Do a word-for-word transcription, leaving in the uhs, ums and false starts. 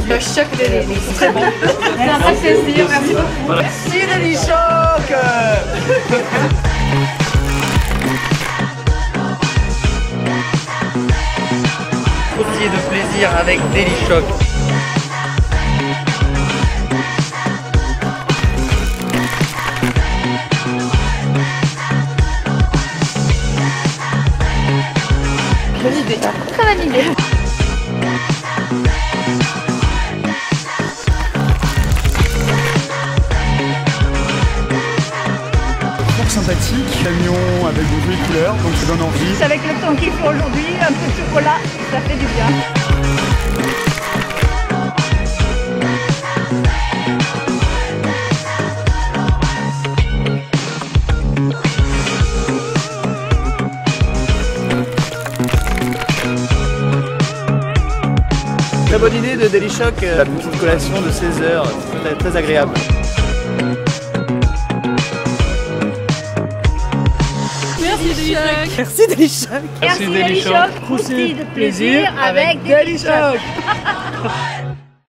Le choc de Déli. Très bon. C'est un vrai plaisir. Merci beaucoup. Merci Déli Choc. Croustiller de plaisir avec Déli Choc. Bonne idée. Très bonne idée. Sympathique, camion avec beaucoup de couleurs, donc ça donne envie. Avec le temps qu'il fait aujourd'hui, un peu de chocolat, ça fait du bien. Très bonne idée de Déli Choc, la petite collation de seize heures, très, très agréable. Merci Déli Choc. Merci Déli Choc. Merci Déli Choc. Croustille de plaisir avec Déli Choc.